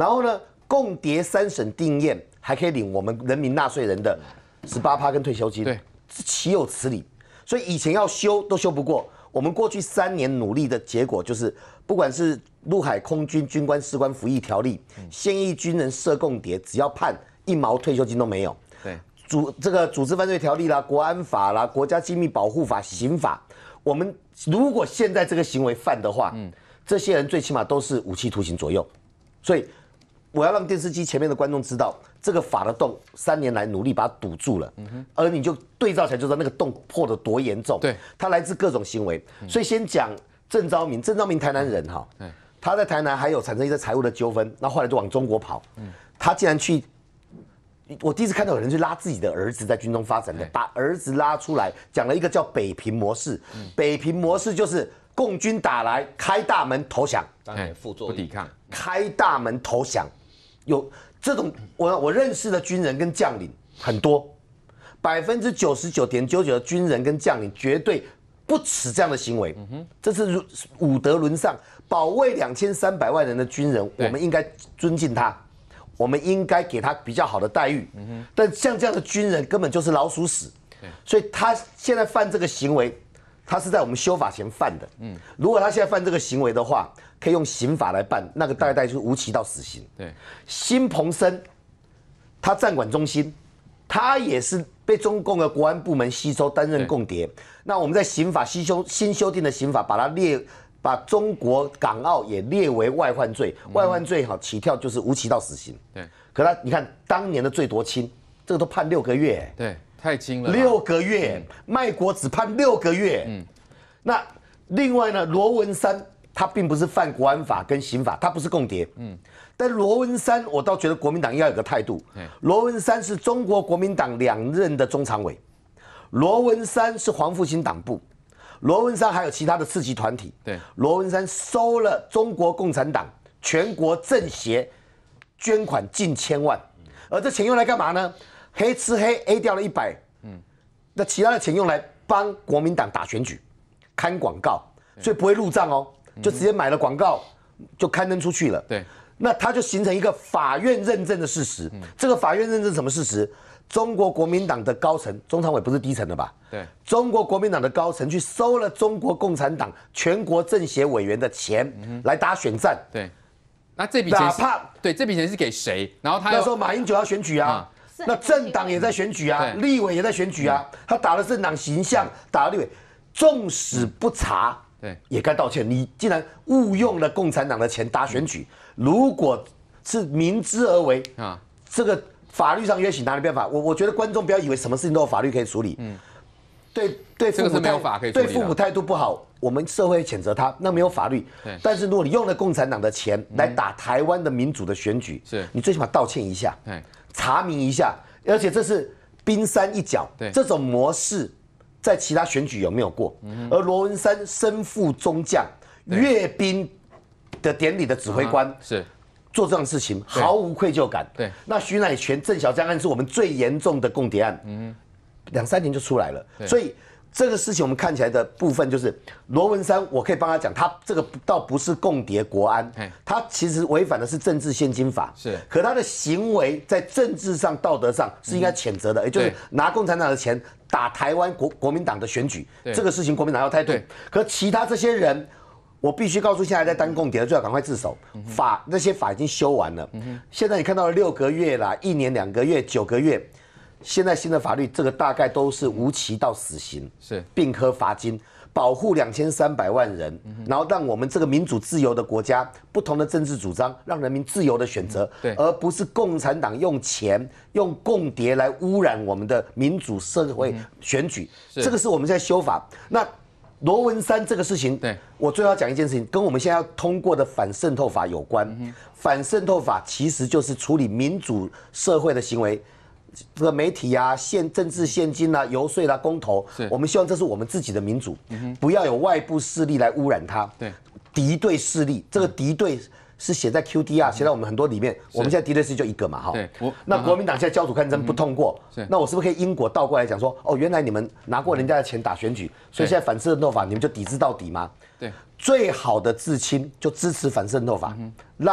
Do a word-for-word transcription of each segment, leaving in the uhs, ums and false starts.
然后呢，共谍三审定验还可以领我们人民纳税人的十八趴跟退休金， 对， 岂有此理？所以以前要修都修不过。我们过去三年努力的结果就是，不管是陆海空军军官士官服役条例，现役军人涉共谍，只要判一毛退休金都没有。 对， 组这个组织犯罪条例啦、国安法啦、国家机密保护法、刑法，我们如果现在这个行为犯的话，嗯，这些人最起码都是无期徒刑左右。所以我要让电视机前面的观众知道，这个法的洞三年来努力把它堵住了，嗯、而你就对照起来就知道那个洞破得多严重。 对， 它来自各种行为。所以先讲郑昭明，郑昭明台南人哈，他在台南还有产生一些财务的纠纷，那后来就往中国跑。嗯、他竟然去，我第一次看到有人去拉自己的儿子在军中发展的，把儿子拉出来，讲了一个叫北平模式。嗯、北平模式就是共军打来，开大门投降， 当然副作不抵抗， 开大门投降。有这种我我认识的军人跟将领很多，百分之九十九点九九的军人跟将领绝对不耻这样的行为。嗯、这是武德沦丧，保卫两千三百万人的军人，我们应该尊敬他，我们应该给他比较好的待遇。嗯、但像这样的军人根本就是老鼠屎，所以他现在犯这个行为，他是在我们修法前犯的。嗯，如果他现在犯这个行为的话，可以用刑法来办，那个大概大概就是无期到死刑。 对， 辛鹏生，他占管中心，他也是被中共的国安部门吸收担任共谍。那我们在刑法新修新修订的刑法，把它列，把中国港澳也列为外患罪，嗯、外患罪好起跳就是无期到死刑。 对， 可他你看当年的罪多轻，这个都判六个月、欸。 对，太轻了。 六个月，嗯、卖国只判六个月。嗯，那另外呢，罗文山。他并不是犯国安法跟刑法，他不是共谍。嗯，但罗文山，我倒觉得国民党应该有个态度。罗文山是中国国民党两任的中常委，罗文山是黄复兴党部，罗文山还有其他的次级团体。 对， 罗文山收了中国共产党全国政协捐款近千万，而这钱用来干嘛呢？黑吃黑 A 掉了一百，嗯，那其他的钱用来帮国民党打选举、看广告，所以不会入账哦。就直接买了广告，就刊登出去了。 对， 那它就形成一个法院认证的事实。嗯、这个法院认证什么事实？中国国民党的高层，中常委不是低层的吧？ 对， 中国国民党的高层去收了中国共产党全国政协委员的钱、嗯、来打选战。 对，那这笔钱哪怕对这笔钱是给谁？然后他那时候马英九要选举啊。嗯、那政党也在选举啊，立委也在选举啊，他打了政党形象，打了立委，纵使不查。 对， 也该道歉。你既然误用了共产党的钱打选举，如果是明知而为啊，这个法律上约请哪里办法？我我觉得观众不要以为什么事情都有法律可以处理。嗯，对对， 这个是没有法可以处理的。 对父母态度不好，我们社会谴责他，那没有法律。对，但是如果你用了共产党的钱来打台湾的民主的选举，是你最起码道歉一下，查明一下，而且这是冰山一角。对，这种模式。在其他选举有没有过？嗯、而罗文山身负中将，阅兵的典礼的指挥官，啊、是做这样的事情毫无愧疚感。对，那徐乃全、郑小江案是我们最严重的共谍案，嗯，两三年就出来了。所以这个事情我们看起来的部分就是罗文山，我可以帮他讲，他这个倒不是共谍国安，他其实违反的是政治现金法，是，可他的行为在政治上、道德上是应该谴责的，也就是拿共产党的钱打台湾国国民党的选举，这个事情国民党要态度。可其他这些人，我必须告诉现在在当共谍的，最好赶快自首。法那些法已经修完了，现在你看到了六个月啦，一年、两个月、九个月。现在新的法律，这个大概都是无期到死刑，是并科罚金，保护两千三百万人，嗯、然后让我们这个民主自由的国家，不同的政治主张，让人民自由的选择，嗯、而不是共产党用钱、用共谍来污染我们的民主社会选举。嗯、这个是我们在修法。那罗文山这个事情，对我最后要讲一件事情，跟我们现在要通过的反渗透法有关。嗯、反渗透法其实就是处理民主社会的行为。这个媒体啊、现政治现金啊、游说啦、啊、公投，我们希望这是我们自己的民主，嗯、不要有外部势力来污染它。对，敌对势力，这个敌对是写在 Q D R，写在我们很多里面。我们现在敌对势力就一个嘛，哈。对，那国民党现在焦土抗争不通过，嗯、那我是不是可以因果倒过来讲说，哦，原来你们拿过人家的钱打选举，所以现在反渗透法你们就抵制到底吗？对，最好的至亲就支持反渗透法，嗯、让。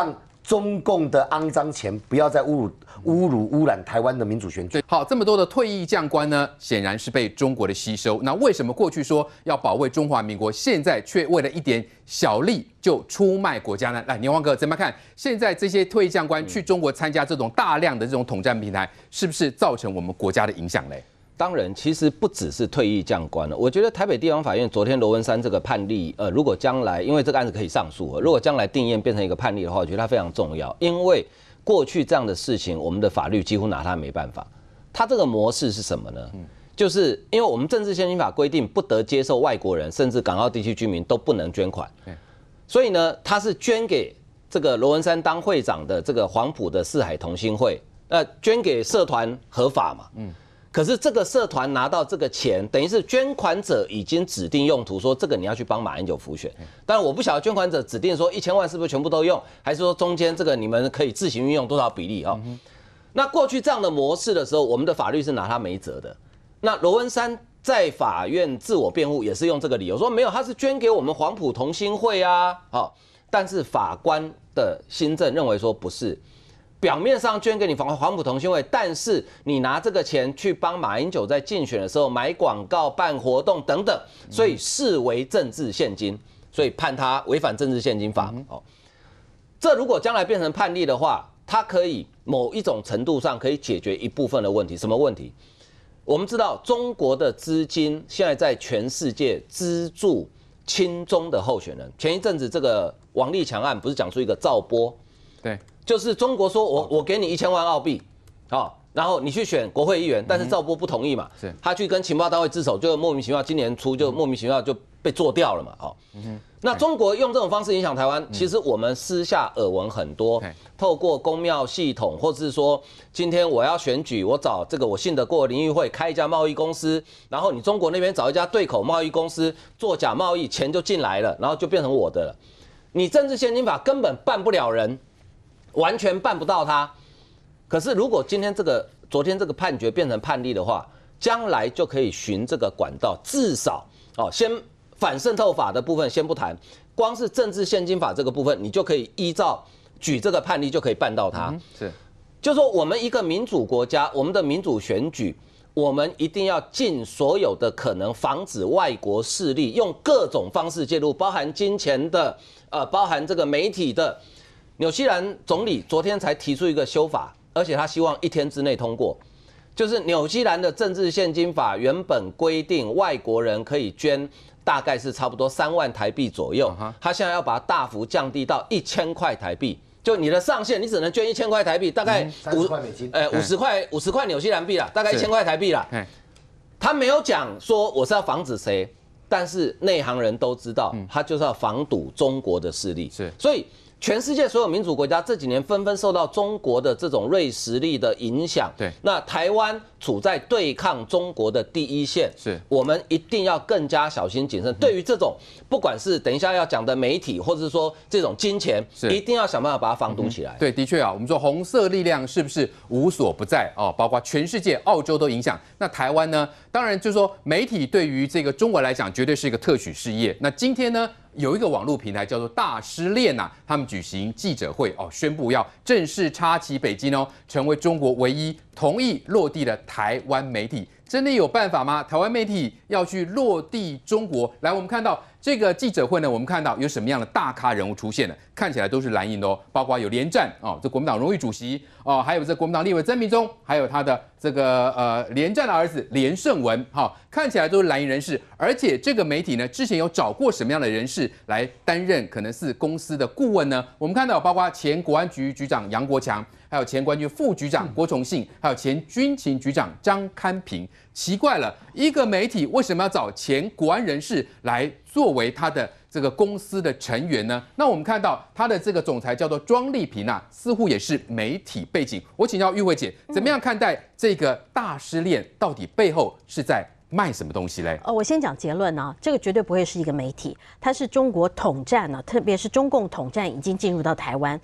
中共的肮脏钱不要再侮辱、侮辱、污染台湾的民主选举。 好，这么多的退役将官呢，显然是被中国的吸收。那为什么过去说要保卫中华民国，现在却为了一点小利就出卖国家呢？来，年华哥怎么看？现在这些退役将官去中国参加这种大量的这种统战平台，是不是造成我们国家的影响嘞？ 当然，其实不只是退役将官了。我觉得台北地方法院昨天罗文山这个判例，呃，如果将来因为这个案子可以上诉，如果将来定验变成一个判例的话，我觉得它非常重要。因为过去这样的事情，我们的法律几乎拿它没办法。它这个模式是什么呢？就是因为我们政治献金法规定，不得接受外国人甚至港澳地区居民都不能捐款，所以呢，他是捐给这个罗文山当会长的这个黄埔的四海同心会，那捐给社团合法嘛？嗯。可是这个社团拿到这个钱，等于是捐款者已经指定用途，说这个你要去帮马英九辅选。当然我不晓得捐款者指定说一千万是不是全部都用，还是说中间这个你们可以自行运用多少比例哦？那过去这样的模式的时候，我们的法律是拿他没辙的。那罗文山在法院自我辩护也是用这个理由说没有，他是捐给我们黄埔同心会啊，好，但是法官的心证认为说不是。表面上捐给你黄黄埔同心会，但是你拿这个钱去帮马英九在竞选的时候买广告、办活动等等，所以视为政治献金，所以判他违反政治献金法。哦，这如果将来变成判例的话，它可以某一种程度上可以解决一部分的问题。什么问题？我们知道中国的资金现在在全世界资助亲中的候选人。前一阵子这个王立强案不是讲出一个赵波？对。就是中国说我我给你一千万澳币，好，然后你去选国会议员，但是赵波不同意嘛，他去跟情报单位自首，就莫名其妙，今年初就莫名其妙就被做掉了嘛，好，那中国用这种方式影响台湾，其实我们私下耳闻很多，透过公庙系统，或是说今天我要选举，我找这个我信得过林育会开一家贸易公司，然后你中国那边找一家对口贸易公司做假贸易，钱就进来了，然后就变成我的了，你政治献金法根本办不了人。完全办不到它，可是如果今天这个昨天这个判决变成判例的话，将来就可以循这个管道，至少哦，先反渗透法的部分先不谈，光是政治献金法这个部分，你就可以依照举这个判例就可以办到它。嗯、是，就说我们一个民主国家，我们的民主选举，我们一定要尽所有的可能，防止外国势力用各种方式介入，包含金钱的，呃，包含这个媒体的。纽西兰总理昨天才提出一个修法，而且他希望一天之内通过。就是纽西兰的政治献金法原本规定外国人可以捐大概是差不多三万台币左右，他现在要把它大幅降低到一千块台币。就你的上限，你只能捐一千块台币，大概五十块美金， 呃，五十块五十块纽西兰币啦，大概一千块台币啦。他没有讲说我是要防止谁，但是内行人都知道，他就是要防堵中国的势力。是，所以。全世界所有民主国家这几年纷纷受到中国的这种锐实力的影响，对，那台湾处在对抗中国的第一线，是我们一定要更加小心谨慎。对于这种不管是等一下要讲的媒体，或者是说这种金钱，一定要想办法把它防堵起来。 对，的确啊，我们说红色力量是不是无所不在哦？包括全世界、澳洲都影响。那台湾呢？当然就是说媒体对于这个中国来讲，绝对是一个特许事业。那今天呢？有一个网络平台叫做大失恋呐、啊，他们举行记者会哦，宣布要正式插旗北京哦，成为中国唯一同意落地的台湾媒体。真的有办法吗？台湾媒体要去落地中国？来，我们看到这个记者会呢，我们看到有什么样的大咖人物出现了？看起来都是蓝营的哦，包括有连战哦，这国民党荣誉主席哦，还有这国民党立委曾明忠，还有他的这个呃连战的儿子连胜文，哈、哦，看起来都是蓝营人士。而且这个媒体呢，之前有找过什么样的人士来担任可能是公司的顾问呢？我们看到包括前国安局局长杨国强。还有前国安局副局长郭崇信，还有前军情局长张堪平。奇怪了，一个媒体为什么要找前国安人士来作为他的这个公司的成员呢？那我们看到他的这个总裁叫做庄丽萍啊，似乎也是媒体背景。我请教玉慧姐，怎么样看待这个大失恋？到底背后是在卖什么东西嘞？ 呃，我先讲结论呢、啊，这个绝对不会是一个媒体，它是中国统战呢、啊，特别是中共统战已经进入到台湾。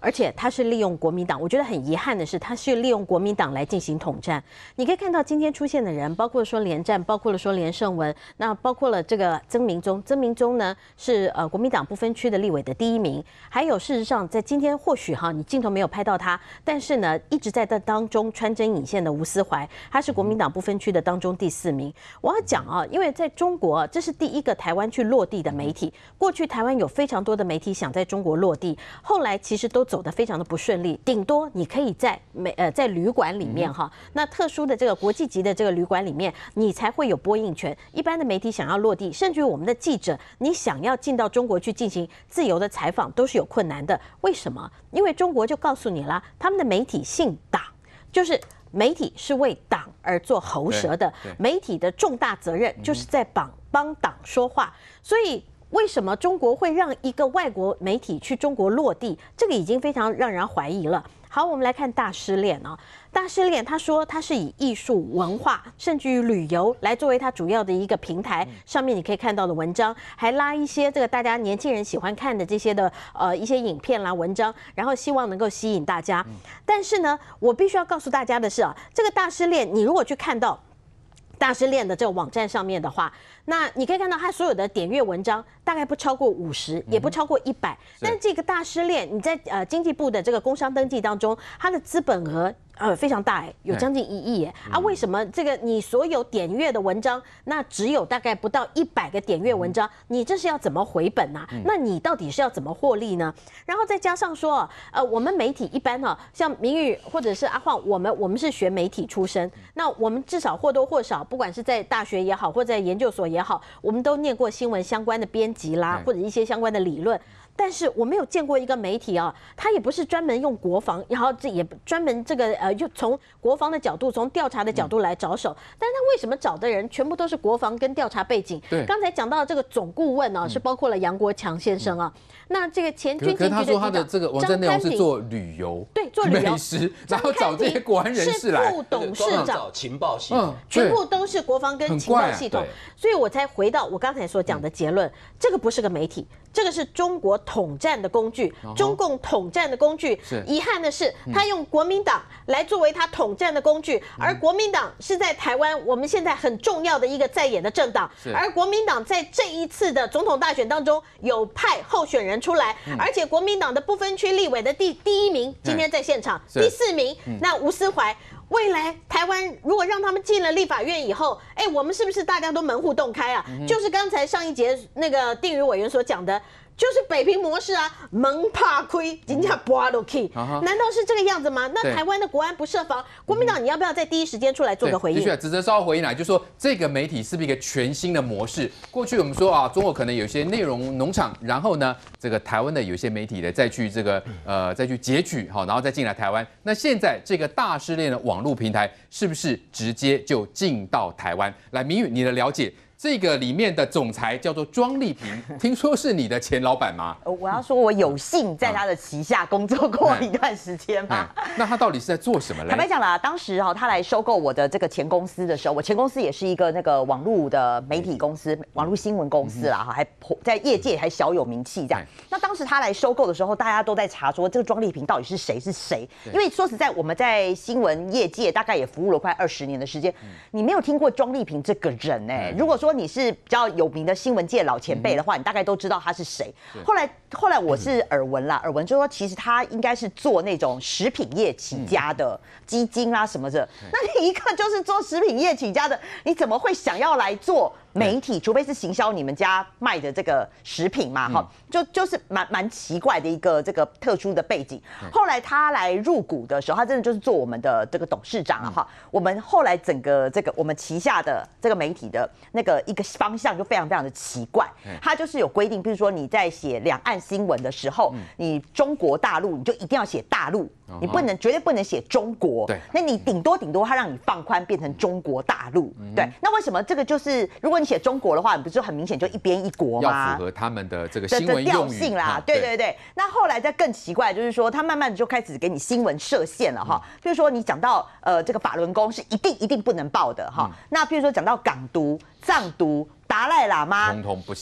而且他是利用国民党，我觉得很遗憾的是，他是利用国民党来进行统战。你可以看到今天出现的人，包括说连战，包括了说连胜文，那包括了这个曾明宗。曾明宗呢是呃国民党不分区的立委的第一名，还有事实上在今天或许哈你镜头没有拍到他，但是呢一直在这当中穿针引线的吴思怀，他是国民党不分区的当中第四名。我要讲啊，因为在中国这是第一个台湾去落地的媒体，过去台湾有非常多的媒体想在中国落地，后来其实都走得非常的不顺利，顶多你可以在美呃在旅馆里面哈，那特殊的这个国际级的这个旅馆里面，你才会有播映权。一般的媒体想要落地，甚至于我们的记者，你想要进到中国去进行自由的采访，都是有困难的。为什么？因为中国就告诉你啦，他们的媒体姓党，就是媒体是为党而做喉舌的，媒体的重大责任就是在帮帮党说话，所以。为什么中国会让一个外国媒体去中国落地？这个已经非常让人怀疑了。好，我们来看大失恋啊。大失恋他说他是以艺术、文化，甚至于旅游来作为他主要的一个平台。上面你可以看到的文章，还拉一些这个大家年轻人喜欢看的这些的呃一些影片啦、文章，然后希望能够吸引大家。但是呢，我必须要告诉大家的是啊，这个大失恋，你如果去看到大失恋的这个网站上面的话，那你可以看到它所有的点阅文章大概不超过五十，也不超过一百。但这个大失恋，你在呃经济部的这个工商登记当中，它的资本额呃非常大哎，有将近一亿哎啊！为什么这个你所有点阅的文章，那只有大概不到一百个点阅文章，你这是要怎么回本啊？那你到底是要怎么获利呢？然后再加上说，呃，我们媒体一般哈，像明宇或者是阿晃，我们我们是学媒体出身，那我们至少或多或少，不管是在大学也好，或在研究所也好，我们都念过新闻相关的编辑啦，或者一些相关的理论。但是我没有见过一个媒体啊，他也不是专门用国防，然后这也专门这个呃，就从国防的角度、从调查的角度来着手。但是他为什么找的人全部都是国防跟调查背景？对，刚才讲到这个总顾问啊，是包括了杨国强先生啊。那这个前军情局的局长， 他说他的这个网站内容是做旅游， 对，做旅游美食，然后找这些国安人士来， 是副董事长， 情报系统， 全部都是国防跟情报系统，所以我才回到我刚才所讲的结论，这个不是个媒体。这个是中国统战的工具，中共统战的工具。遗憾的是，他用国民党来作为他统战的工具，而国民党是在台湾我们现在很重要的一个在野的政党，而国民党在这一次的总统大选当中有派候选人出来，而且国民党的不分区立委的第第一名今天在现场，第四名那吴思怀。未来台湾如果让他们进了立法院以后，哎，我们是不是大家都门户洞开啊？嗯、就是刚才上一节那个定宇委员所讲的，就是北平模式啊，门怕亏，人家拔都去，难道是这个样子吗？那台湾的国安不设防，国民党你要不要在第一时间出来做个回应？ 的确，只是稍微回应来，就说这个媒体是不是一个全新的模式？过去我们说啊，中国可能有些内容农场，然后呢，这个台湾的有些媒体的再去这个呃再去截取好，然后再进来台湾。那现在这个大失恋的网络平台是不是直接就进到台湾？来，明宇，你的了解？这个里面的总裁叫做庄丽萍，听说是你的前老板吗？ 我要说，我有幸在他的旗下工作过一段时间嘛。 那他到底是在做什么嘞？ 坦白讲啦，当时哈他来收购我的这个前公司的时候，我前公司也是一个那个网络的媒体公司，网络新闻公司啦，哈，还在业界还小有名气这样。那当时他来收购的时候，大家都在查说这个庄丽萍到底是谁是谁？因为说实在，我们在新闻业界大概也服务了快二十年的时间，你没有听过庄丽萍这个人哎。如果说你是比较有名的新闻界老前辈的话，你大概都知道他是谁。后来，后来我是耳闻啦，耳闻就说其实他应该是做那种食品业起家的基金啦什么的。那你一个就是做食品业起家的，你怎么会想要来做媒体？除非是行销你们家卖的这个食品嘛，哈、嗯，就就是蛮蛮奇怪的一个这个特殊的背景。后来他来入股的时候，他真的就是做我们的这个董事长啊，哈。我们后来整个这个我们旗下的这个媒体的那个一个方向就非常非常的奇怪，它就是有规定，比如说你在写两岸新闻的时候，你中国大陆你就一定要写大陆，你不能绝对不能写中国，那你顶多顶多它让你放宽变成中国大陆，对，那为什么这个就是如果你写中国的话，你不是很明显就一边一国吗？ 要符合他们的这个新闻用语性啦，对对对。那后来再更奇怪，就是说他慢慢的就开始给你新闻设限了哈，比如说你讲到呃这个法轮功是一定一定不能报的哈，那比如说讲到港独、藏独、达赖喇嘛， 通通不行。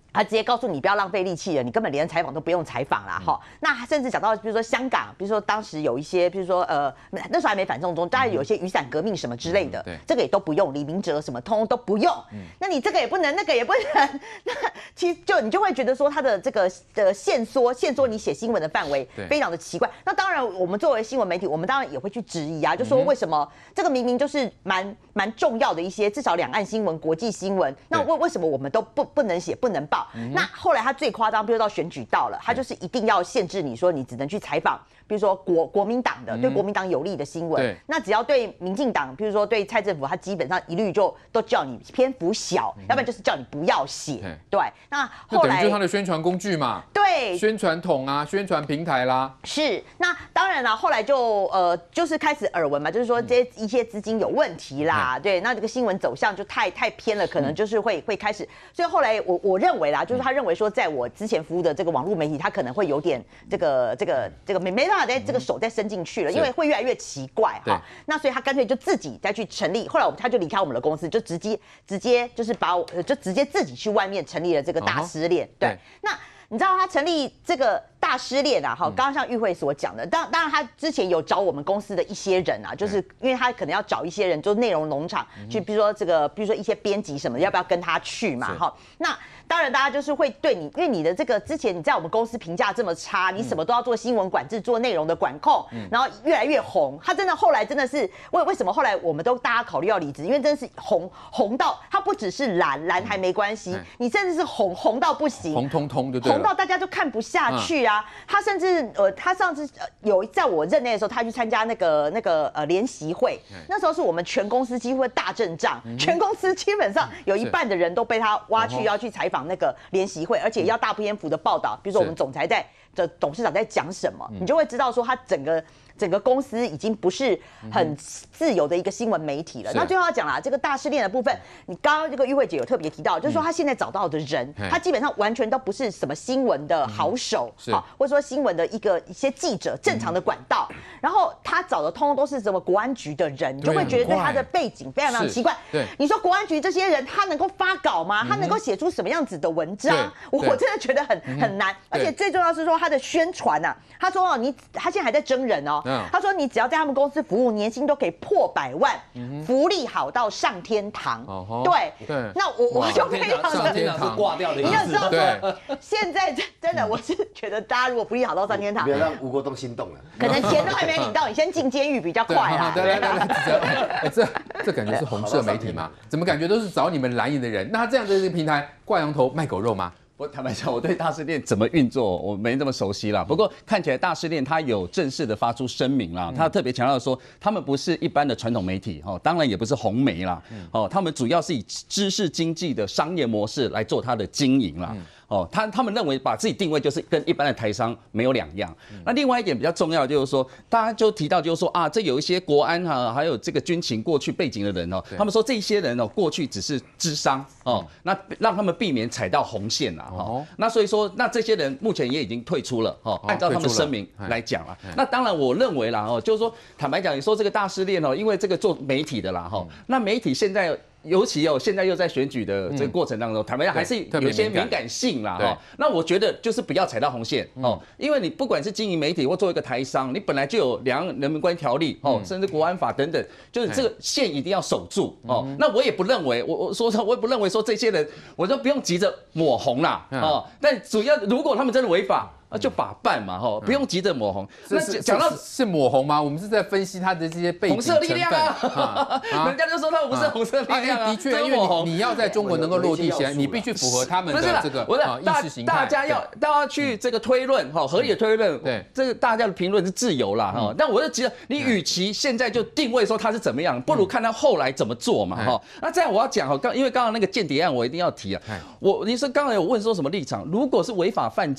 他直接告诉你不要浪费力气了，你根本连采访都不用采访啦，哈、嗯。那甚至讲到，比如说香港，比如说当时有一些，比如说呃，那时候还没反送中，当然有一些雨伞革命什么之类的，嗯、对，这个也都不用，李明哲什么通通都不用。嗯、那你这个也不能，那个也不能，那其实就你就会觉得说他的这个的限缩，限缩你写新闻的范围非常的奇怪。那当然，我们作为新闻媒体，我们当然也会去质疑啊，就说为什么这个明明就是蛮蛮重要的一些，至少两岸新闻、国际新闻，那为为什么我们都不不能写、不能报？嗯、那后来他最夸张，比如到选举到了，他就是一定要限制你说你只能去采访，比如说国国民党的、嗯、对国民党有利的新闻。那只要对民进党，比如说对蔡政府，他基本上一律就都叫你篇幅小，嗯、要不然就是叫你不要写。对，那后来就是他的宣传工具嘛， 对， 宣传筒啊，宣传平台啦。 是，那当然了，后来就呃就是开始耳闻嘛，就是说这些一些资金有问题啦，嗯、对，那这个新闻走向就太太偏了，可能就是会、嗯、会开始，所以后来我我认为啦，就是他认为说，在我之前服务的这个网络媒体，他可能会有点这个这个这个没没办法在这个手再伸进去了，因为会越来越奇怪哈。那所以他干脆就自己再去成立，后来他就离开我们的公司，就直接直接就是把我就直接自己去外面成立了这个大失恋。对，那你知道他成立这个大失恋啊，哈，刚刚像玉慧所讲的，当当然他之前有找我们公司的一些人啊，就是因为他可能要找一些人，就内容农场，就比如说这个，比如说一些编辑什么，要不要跟他去嘛，哈，那。当然，大家就是会对你，因为你的这个之前你在我们公司评价这么差，你什么都要做新闻管制，做内容的管控，嗯、然后越来越红。他真的后来真的是为为什么后来我们都大家考虑要离职？因为真的是红红到他不只是蓝蓝还没关系，嗯、你甚至是红红到不行， 红彤彤就对了， 红到大家都看不下去啊。嗯、他甚至呃，他上次呃有在我任内的时候，他去参加那个那个呃联席会，嗯、那时候是我们全公司几乎大阵仗，嗯、全公司基本上有一半的人都被他挖去要去采访那个联席会，而且要大篇幅的报道，比如说我们总裁在的董事长在讲什么，你就会知道说他整个整个公司已经不是很自由的一个新闻媒体了。那最后要讲啦，这个大失恋的部分，你刚刚这个玉慧姐有特别提到，就是说他现在找到的人，他基本上完全都不是什么新闻的好手，好，或者说新闻的一个一些记者正常的管道，然后他找的通通都是什么国安局的人，你就会觉得对他的背景非常非常奇怪。对，你说国安局这些人，他能够发稿吗？他能够写出什么样子的文章？我真的觉得很很难，而且最重要是说他的宣传啊，他说哦，你他现在还在征人哦。他说：“你只要在他们公司服务，年薪都可以破百万，嗯、福利好到上天堂。哦”对对，那我我就非常的上天堂是挂掉的意思。 你要知道说，现在真的，我是觉得大家如果福利好到上天堂， 不要让吴国栋心动了。 可能钱都还没领到，你先进监狱比较快啦。 对对对，这这感觉是红色媒体吗？怎么感觉都是找你们蓝营的人？那这样的一个平台挂羊头卖狗肉吗？ 我坦白讲，我对大失恋怎么运作我没那么熟悉啦。不过看起来大失恋他有正式的发出声明啦，他特别强调说，他们不是一般的传统媒体哦，当然也不是红媒啦，哦，他们主要是以知识经济的商业模式来做它的经营啦。哦，他他们认为把自己定位就是跟一般的台商没有两样。那另外一点比较重要就是说，大家就提到就是说啊，这有一些国安啊，还有这个军情过去背景的人哦，他们说这些人哦，过去只是智商哦，那让他们避免踩到红线啦。哦，那所以说，那这些人目前也已经退出了哦，按照他们声明来讲啦。那当然，我认为啦哦，就是说坦白讲，你说这个大失恋哦，因为这个做媒体的啦哈，那媒体现在。尤其哦，现在又在选举的这个过程当中，坦白讲还是有一些敏感性啦哈。那我觉得就是不要踩到红线哦，因为你不管是经营媒体或作为一个台商，你本来就有《两岸人民关系条例》哦，甚至国安法等等，就是这个线一定要守住哦。那我也不认为，我我说我也不认为说这些人，我说不用急着抹红啦哦。但主要如果他们真的违法。啊，就把办嘛，哈，不用急着抹红。 那讲到是抹红吗？我们是在分析他的这些背景红色力量啊，人家就说他们不是红色力量啊。 的确，因为你要在中国能够落地起来，你必须符合他们的这个意识形态。 大家要大家去这个推论，哈，合理的推论。对，这个大家的评论是自由啦，哈。但我就觉得，你与其现在就定位说他是怎么样，不如看他后来怎么做嘛，哈。那这样我要讲哈，刚因为刚刚那个间谍案，我一定要提啊。我你说刚才有问说什么立场？如果是违法犯纪，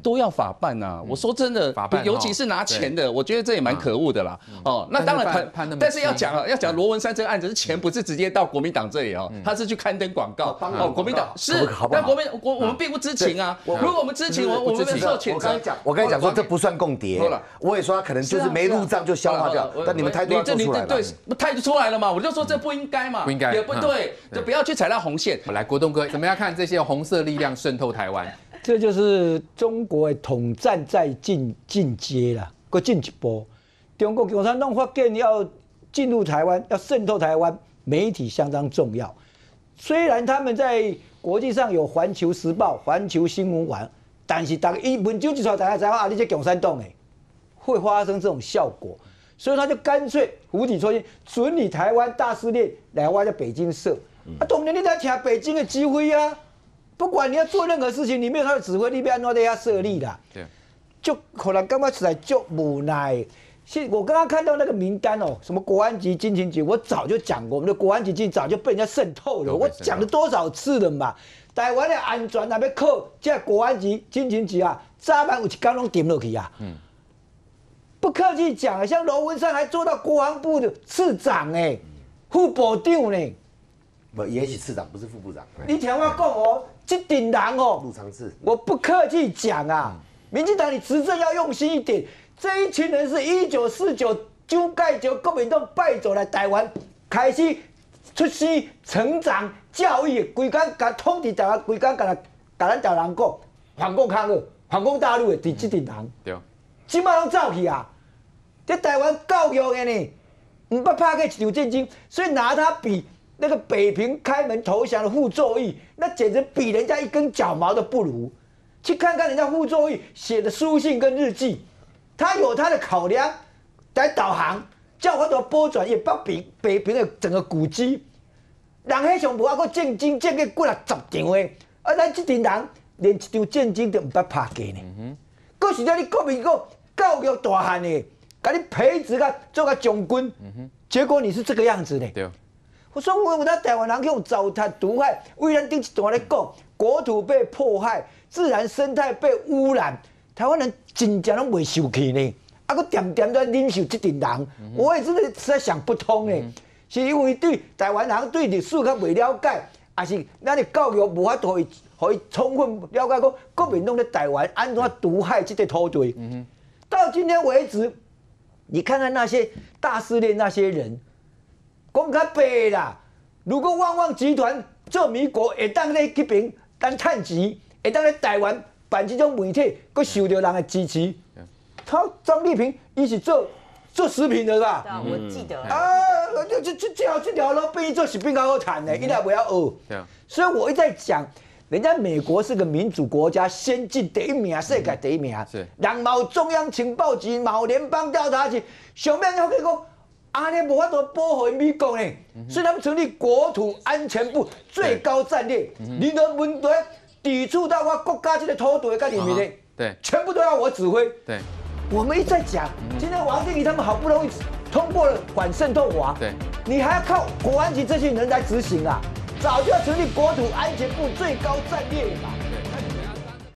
都要法办呐。我说真的，尤其是拿钱的，我觉得这也蛮可恶的啦。哦，那当然判，但是要讲啊，要讲罗文山这个案子，是钱不是直接到国民党这里哦，他是去刊登广告哦，国民党是，但国民我我们并不知情啊。如果我们知情，我我们受谴责。 我跟你讲说，这不算共谍。我也说他可能就是没入账就消化掉，但你们态度要做出来了。 对，态度出来了嘛，我就说这不应该嘛， 不应该， 也不对，就不要去踩到红线。 来，国栋哥，怎么样看这些红色力量渗透台湾？ 这就是中国的统战在进进阶了，搁进一步。中国共产党发现要进入台湾，要渗透台湾，媒体相当重要。虽然他们在国际上有《环球时报》、《环球新闻网》，但是大家一文章一出来，大家知道啊，你这共产党诶，会发生这种效果，所以他就干脆釜底抽薪，准你台湾大司令来我在北京设。啊，当然你在听北京的指挥啊。不管你要做任何事情，你没有他的指挥，你要按照他设立的， 对， 就可能刚刚实在就无奈。现我刚刚看到那个名单哦，什么国安局、军情局，我早就讲过，我们的国安局早就被人家渗透了。我讲了多少次了嘛？台湾的安全那边靠这国安局、军情局啊，早晚有一天拢点落去啊。嗯，不客气讲，像罗文山还做到国防部的次长哎，副部长呢。 不，也许次长不是副部长。 你听我讲哦。这顶人哦， 入常制， 我不客气讲啊，民进党你执政要用心一点。这一群人是一九四九蒋介石国民党败走来台湾，开始出生、成长、教育，规工甲统治台湾，规工甲甲咱台湾人讲反攻抗日、反攻大陆的第这顶人， 对， 即摆拢走去啊！在台湾教育的呢，唔捌拍过一场战争，所以拿他比。那个北平开门投降的傅作义，那简直比人家一根脚毛都不如。去看看人家傅作义写的书信跟日记，他有他的考量来导航，叫我多拨转也北平北平的整个古迹。人迄上无啊个战争战个几啊十场的，啊咱这群人连一场战争都唔捌拍过呢。搁是叫你国民党教育大汉的，把你培植个做个将军，结果你是这个样子呢。我说我们台湾人用糟蹋毒害，为咱顶一段咧讲，国土被迫害，自然生态被污染，台湾人真正拢未受气呢，啊，佮点点在忍受这群人，我也真的实在想不通呢，是因为对台湾人对历史较未了解，还是咱的教育无法度可以充分了解讲国民党在台湾安怎毒害这个土地？到今天为止，你看看那些大司令那些人。讲较白啦，如果旺旺集团做美国会当咧去边当趁钱，会当咧台湾办这种媒体，佮受到人的支持。他张丽萍伊是做做食品的吧？ 对，我记得。 啊，这这这这条这条路变做食品较好谈的，伊也不要学。所以我一直在讲，人家美国是个民主国家，先进第一名，世界第一名。是。人毛中央情报局、毛联邦调查局，上面要去讲。阿尼无法度保护美国呢，所以他们成立国土安全部最高战略，你的问题抵触到我国家这个土地跟人民的， 对， 全部都要我指挥。 对， 我们一直在讲，今天王定宇他们好不容易通过了反渗透法， 对， 你还要靠国安局这些人来执行啊，早就要成立国土安全部最高战略了嘛。